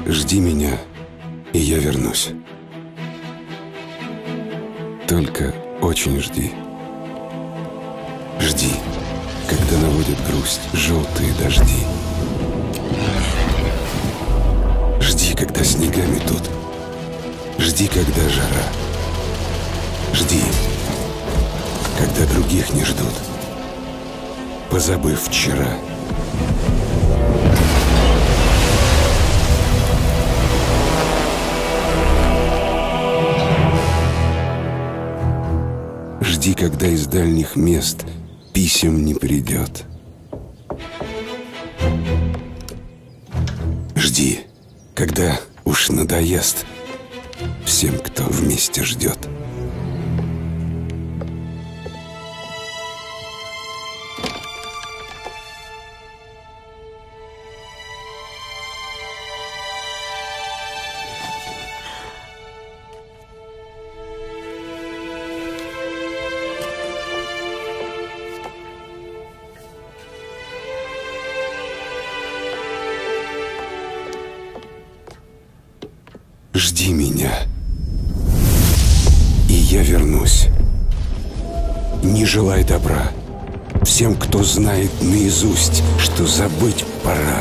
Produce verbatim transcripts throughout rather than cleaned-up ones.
Жди меня, и я вернусь. Только очень жди. Жди, когда наводит грусть желтые дожди. Жди, когда снега метут. Жди, когда жара. Жди, когда других не ждут, позабыв вчера. Жди, когда из дальних мест писем не придет. Жди, когда уж надоест всем, кто вместе ждет. Жди меня, и я вернусь. Не желай добра всем, кто знает наизусть, что забыть пора.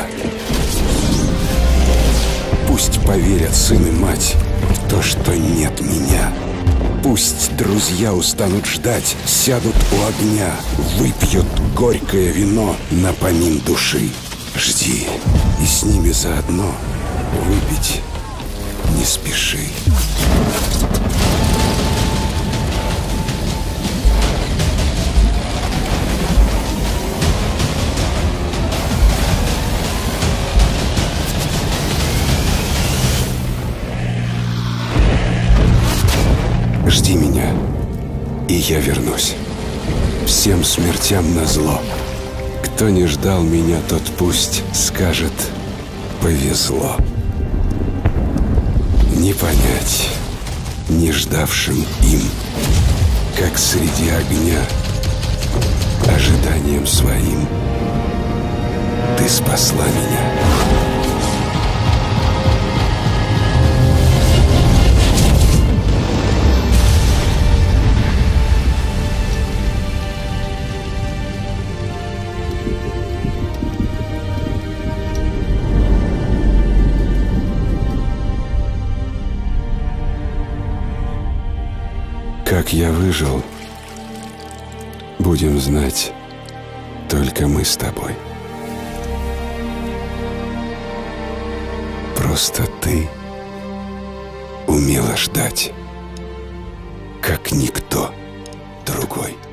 Пусть поверят сын и мать в то, что нет меня. Пусть друзья устанут ждать, сядут у огня, выпьют горькое вино напомин души. Жди, и с ними заодно выпить не спеши. Жди меня, и я вернусь. Всем смертям назло. Кто не ждал меня, тот пусть скажет: повезло. Не понять не ждавшим им, как среди огня ожиданием своим ты спасла меня. Как я выжил, будем знать только мы с тобой. Просто ты умела ждать, как никто другой.